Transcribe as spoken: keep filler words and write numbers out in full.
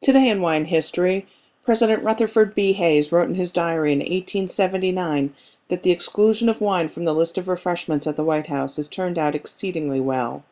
Today in wine history, President Rutherford B. Hayes wrote in his diary in eighteen seventy-nine that the exclusion of wine from the list of refreshments at the White House has turned out exceedingly well.